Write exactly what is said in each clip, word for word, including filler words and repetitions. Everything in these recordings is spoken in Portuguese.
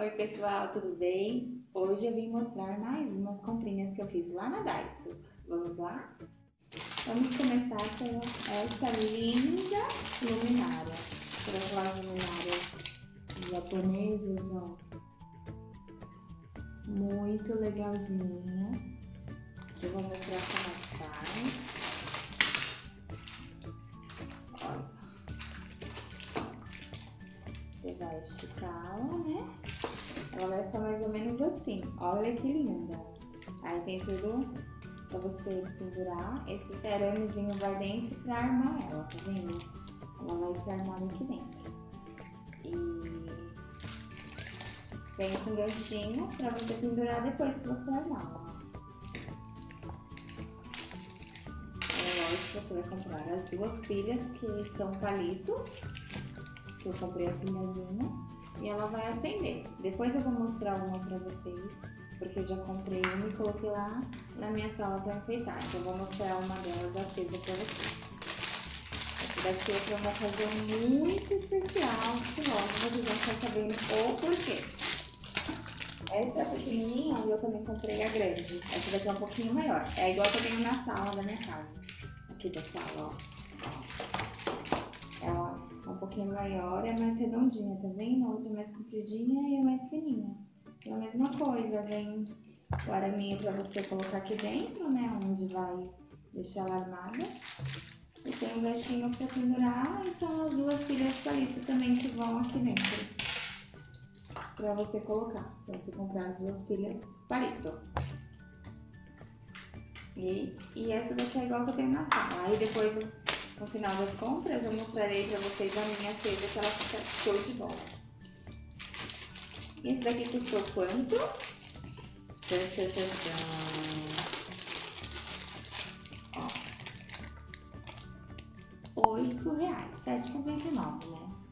Oi pessoal, tudo bem? Hoje eu vim mostrar mais umas comprinhas que eu fiz lá na Daiso. Vamos lá? Vamos começar com essa linda luminária. Aquelas luminárias japonesas, ó. Muito legalzinha. Eu vou mostrar como é que faz. Olha. Você vai esticá-la, né? Ela vai ficar mais ou menos assim. Olha que linda. Aí tem tudo pra você pendurar. Esse ceramezinho vai dentro pra armar ela, tá vendo? Ela vai ser armada aqui dentro. E vem com ganchinho pra você pendurar depois que você armar, ó. É lógico que você vai comprar as duas pilhas que são palitos. Que eu comprei a pilhazinha. E ela vai acender. Depois eu vou mostrar uma pra vocês, porque eu já comprei uma e coloquei lá na minha sala pra enfeitar. Então eu vou mostrar uma delas acesa pra vocês. Essa daqui é pra uma ocasião muito especial, que logo vocês vão ficar sabendo o porquê. Essa é pequenininha e eu também comprei a grande. Essa daqui é um pouquinho maior. É igual que eu tenho na sala da minha casa. Aqui da sala, ó. Ela é um pouquinho maior, é mais redondinha, tá vendo? A outra é mais compridinha e é mais fininha. É a mesma coisa, vem o araminho pra você colocar aqui dentro, né? Onde vai deixar ela armada. E tem um ganchinho pra pendurar e são as duas pilhas de palito também que vão aqui dentro. Pra você colocar, pra você comprar as duas pilhas de palito. E, e essa daqui é igual que eu tenho na sala. Aí depois, no final das compras, eu mostrarei pra vocês a minha acesa, que ela fica show de bola. Esse daqui custou quanto? Ó, oito reais, sete reais e noventa e nove centavos, né?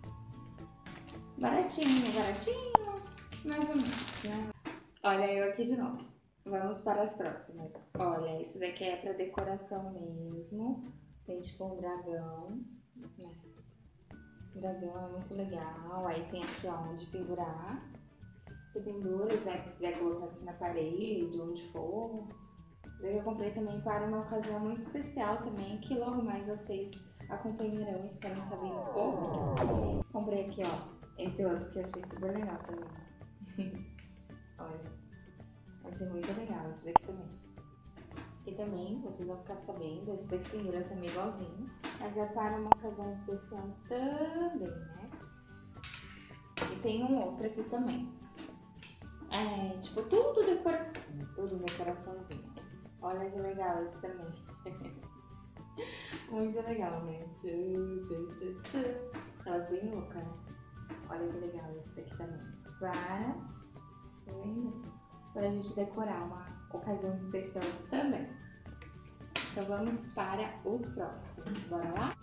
Baratinho, baratinho, mais ou menos, né? Olha eu aqui de novo. Vamos para as próximas. Olha, esse daqui é pra decoração mesmo. Tem tipo um dragão, né? O dragão é muito legal. Aí tem aqui, ó, onde pendurar. Você pendura, né? Se quiser colocar aqui na parede, onde for. Eu comprei também para uma ocasião muito especial também, que logo mais vocês acompanharão e ficarem sabendo como. Comprei aqui, ó, esse outro que eu achei super legal também. Olha. Achei muito legal esse daqui também. E também, vocês vão ficar sabendo, esse daqui pendura também igualzinho. Mas é para uma ocasião especial também, né? E tem um outro aqui também. É, tipo, tudo decoração. Tudo decoraçãozinho. Olha que legal esse também. Muito legal, né? Tchu, tchu, tchu, tchu. Elas bem loucas, né? Olha que legal esse daqui também. Para... Tá vendo? Para a gente decorar uma ocasião especial também. Então vamos para os próximos. Bora lá?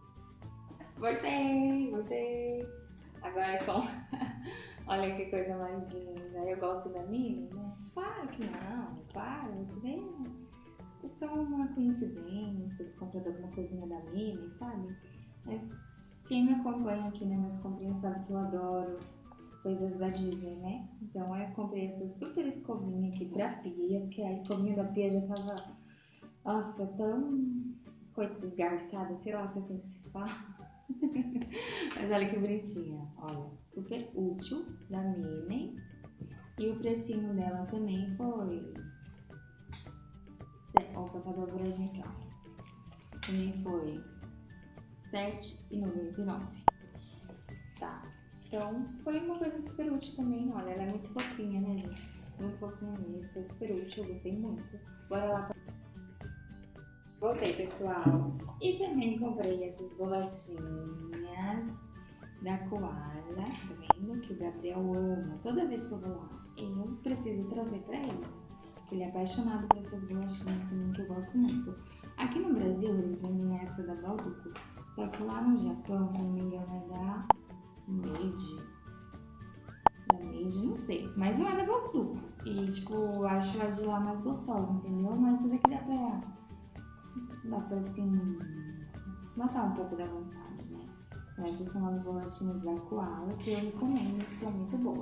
Voltei, voltei. Agora com... Olha que coisa mais linda. Eu gosto da Minnie, né? Claro que não, claro, isso daí é só uma coincidência, de comprar alguma coisinha da Minnie, sabe? Mas quem me acompanha aqui nas minhas comprinhas sabe que eu adoro coisas da Disney, né? Então eu comprei essa super escovinha aqui pra pia, porque a escovinha da pia já tava, nossa, tão coisa esgarçada, sei lá o que assim que se fala. Mas olha que bonitinha, olha, super útil da Minnie. E o precinho dela também foi... Opa, tá dobradinha aqui, ó. Também foi sete reais e noventa e nove centavos. Tá. Então, foi uma coisa super útil também, olha, ela é muito fofinha, né, gente? Muito fofinha mesmo, foi super útil, eu gostei muito. Bora lá pra... Voltei, pessoal. E também comprei essas bolachinhas da Koala, tá vendo? Que o Gabriel ama. Toda vez que eu vou lá, eu preciso trazer pra ele. Ele é apaixonado por essas bolachinhas também, que eu gosto muito. Aqui no Brasil, eles vendem essa da Balduco, só que lá no Japão, se não me engano, é da... Meiji, da Meiji, não sei, mas não é da Balduco. E tipo, eu acho a de lá mais gostosa, entendeu? Mas isso daqui dá pra, dá pra assim, matar um pouco da vontade, né? Essas são as bolachinhas da Koala, que eu recomendo, que é muito boa.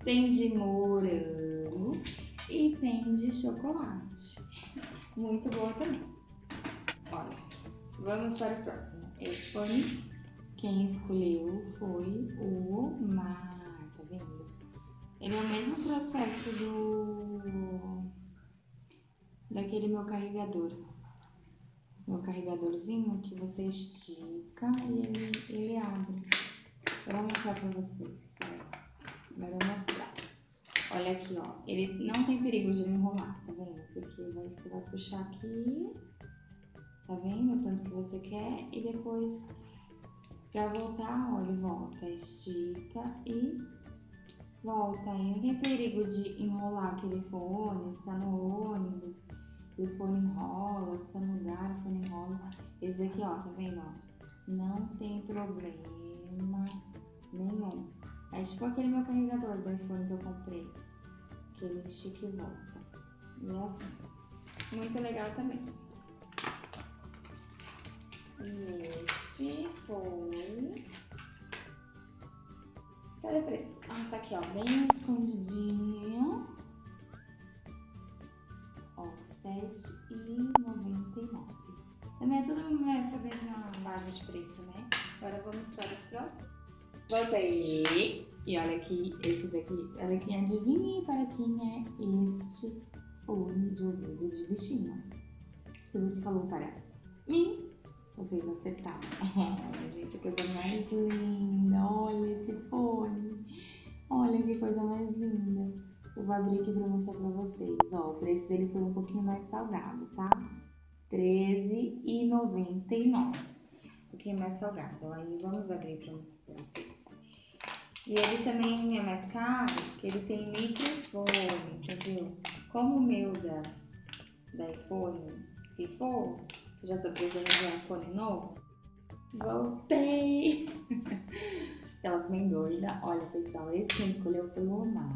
Tem de morango e tem de chocolate. Muito boa também. Olha, vamos para o próximo. Esse fone, quem escolheu foi o Mar, tá vendo? Ele é o mesmo processo do daquele meu carregador. Meu carregadorzinho que você estica e ele, ele abre. Eu vou mostrar pra vocês. Agora eu vou mostrar. Olha aqui, ó. Ele não tem perigo de enrolar, tá vendo? Porque você vai puxar aqui, tá vendo? O tanto que você quer. E depois, pra voltar, ó, ele volta, estica e volta. Aí não tem perigo de enrolar aquele fone, se tá no ônibus, e o fone enrola, se tá no lugar, o fone enrola. Esse aqui, ó, tá vendo, ó? Não tem problema nenhum. É tipo aquele meu carregador do iPhone que eu comprei, que ele estica e volta. E é assim. Muito legal também. E este foi... Cadê o preço? Ah, tá aqui, ó, bem escondidinho. Ó, sete reais e noventa e nove centavos. Também é tudo nessa mesma base de preço, né? Agora vamos para o próximo. Voltei. E olha aqui, esse daqui, olha quem adivinha para quem é este fone de ouvido de bichinho. Se você falou para mim, vocês acertaram. Olha, gente, a coisa mais linda. Olha esse fone. Olha que coisa mais linda. Eu vou abrir aqui para mostrar para vocês. Ó, o preço dele foi um pouquinho mais salgado, tá? treze reais e noventa e nove centavos. Um pouquinho mais salgado. Aí vamos abrir para mostrar para vocês. E ele também é mais caro, porque ele tem microfone, entendeu? Como o meu da, da iPhone ficou, eu já tô precisando de um iPhone novo, voltei! Ela bem doida. Olha, pessoal, esse que escolheu foi o Omar,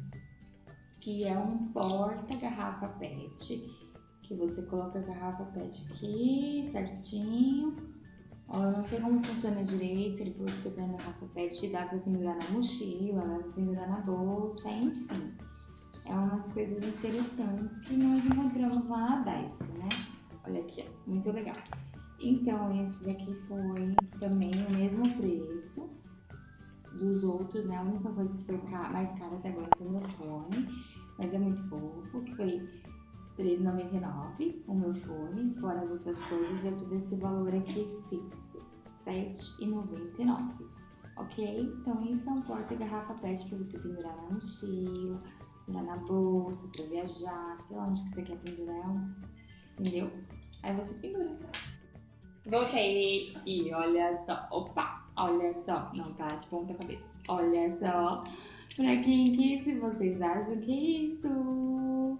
que é um porta-garrafa pet, que você coloca a garrafa pet aqui, certinho. Eu não sei como funciona direito, ele falou que você prende a garrafa pet, dá pra pendurar na mochila, dá pra pendurar na bolsa, enfim. É umas coisas interessantes que nós encontramos lá na Daiso, né? Olha aqui, ó, muito legal. Então, esse daqui foi também o mesmo preço dos outros, né? A única coisa que foi mais cara até agora foi o meu fone, mas é muito fofo, que foi três reais e noventa e nove centavos o meu fone, fora as outras coisas, eu te dei esse valor aqui fixo, sete reais e noventa e nove centavos, ok? Então isso é um porta-garrafa pet para você pendurar na mochila, pendurar na bolsa, para viajar, sei lá onde que você quer pendurar, entendeu? Aí você pendura. Voltei e olha só, opa, olha só, não tá de ponta cabeça, olha só, pra quem que se vocês acham que é isso?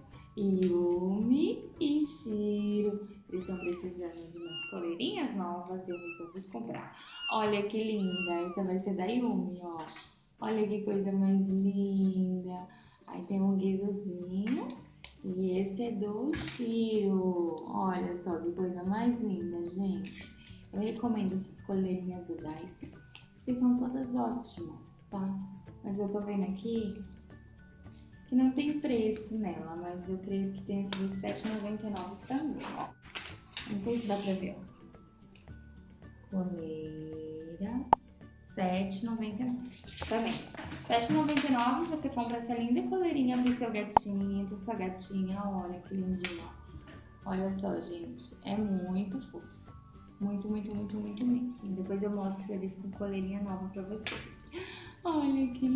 Yumi e Shiro, eles estão precisando de umas coleirinhas novas e eu resolvi comprar. Olha que linda, essa vai ser da Yumi, ó. Olha que coisa mais linda. Aí tem um guizozinho e esse é do Shiro. Olha só que coisa mais linda, gente. Eu recomendo essas coleirinhas do Daiso, porque são todas ótimas, tá? Mas eu tô vendo aqui que não tem preço nela, mas eu creio que tem esse de sete reais e noventa e nove centavos também, ó. Não sei se dá pra ver, ó. Coleira, sete reais e noventa e nove centavos. Tá bem. sete reais e noventa e nove centavos você compra essa linda coleirinha pro seu gatinho, pro sua gatinha. Olha que lindinha. Olha só, gente. É muito fofo. Muito, muito, muito, muito mesmo. Depois eu mostro eles com coleirinha nova pra vocês. Olha que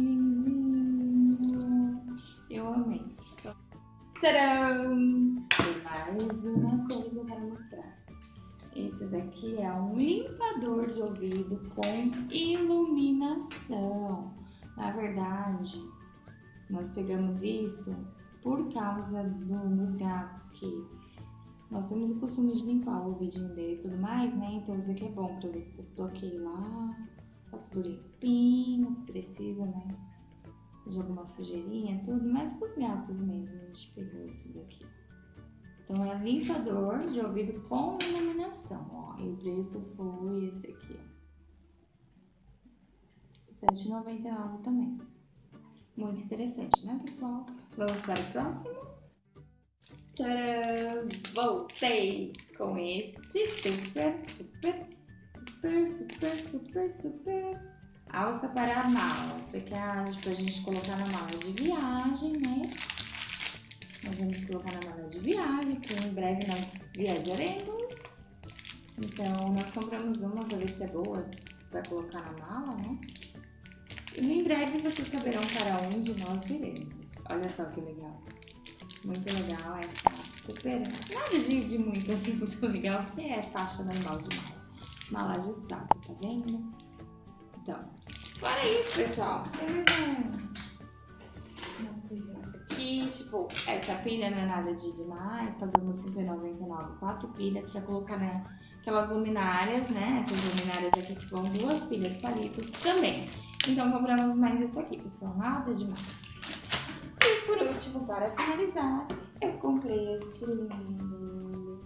lindinho. Eu amei. Tcharam! Tem mais uma coisa para mostrar. Esse daqui é um limpador de ouvido com iluminação. Na verdade, nós pegamos isso por causa do, dos gatos, que nós temos o costume de limpar o ouvidinho dele e tudo mais, né? Então isso aqui é bom para ver se eu toquei lá, tá tudo limpinho, precisa, né? De alguma sujeirinha, tudo, mas pros gatos mesmo a gente pegou isso daqui. Então é limpador de ouvido com iluminação, ó. E o preço foi esse aqui, ó. sete reais e noventa e nove centavos também. Muito interessante, né, pessoal? Vamos para o próximo. Tcharam! Voltei com este super, super, super, super, super, super alça para a mala. Isso aqui é pra gente colocar na mala de viagem, né? Nós vamos colocar na mala de viagem, que em breve nós viajaremos. Então, nós compramos uma pra ver se é boa pra colocar na mala, né? E em breve vocês saberão para onde nós iremos. Olha só que legal. Muito legal essa super. Nada de, de muito assim, muito legal, porque é faixa normal de mala. Mala ajustada, tá vendo? Então, fora isso, pessoal. Tem mais um. Aqui, tipo, essa pilha não é nada de demais. Pagamos cinco reais e noventa e nove, quatro pilhas pra colocar naquelas luminárias, né? Essas luminárias aqui que vão duas pilhas palitos também. Então, compramos mais isso aqui, pessoal. Nada demais. E por último, para finalizar, eu comprei este lindo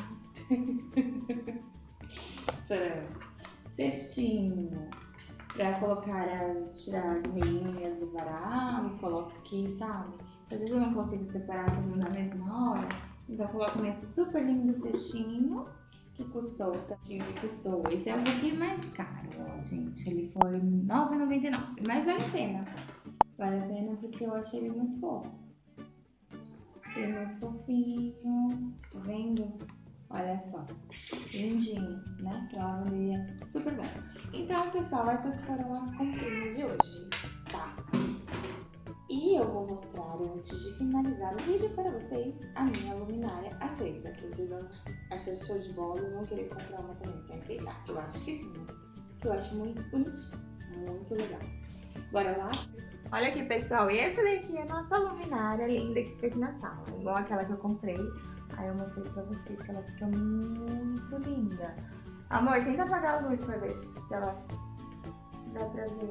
cestinho pra colocar as, tirar as meinhas do varal e coloco aqui, sabe? Às vezes eu não consigo separar tudo na mesma hora, então eu coloco nesse super lindo cestinho que custou, que custou. Esse é um pouquinho mais caro, ó, gente. Ele foi nove reais e noventa e nove centavos, mas vale a pena. Vale a pena porque eu achei ele muito fofo. Achei muito fofinho, tá vendo? Olha só, lindinho, né? Que ela valia super bem. Então, pessoal, essas foram as comprinhas de hoje, tá? E eu vou mostrar, antes de finalizar o vídeo, para vocês a minha luminária acesa, que vocês vão achar show de bola e vão querer comprar uma também pra enfeitar. Eu acho que sim, que eu acho muito bonitinho, muito legal. Bora lá? Olha aqui, pessoal, e essa daqui é a nossa luminária linda que fica aqui na sala, igual aquela que eu comprei. Aí eu mostrei pra vocês que ela fica muito linda. Amor, tenta apagar a luz pra ver se ela dá pra ver.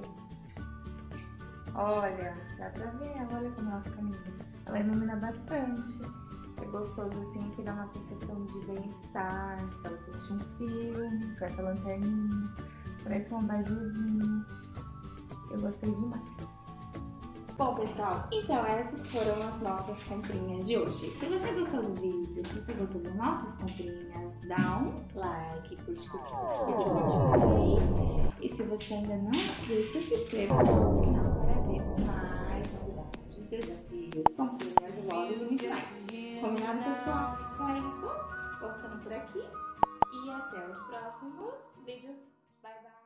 Olha, dá pra ver, olha como ela fica linda. Ela ilumina bastante. É gostoso assim, que dá uma sensação de bem-estar. Pra você assistir um filme, com essa lanterninha. Parece um abajurzinho. Eu gostei demais. Bom, pessoal, então essas foram as nossas comprinhas de hoje. Se você gostou do vídeo, se você gostou das nossas comprinhas, dá um like, curte, curte, curte, curte. E se você ainda não é inscrito, se inscreva no canal para ver mais novidades, desafios, comprinhas, vlogs e muito mais. Combinado, pessoal? Então é isso. Vou ficando por aqui. E até os próximos vídeos. Bye, bye.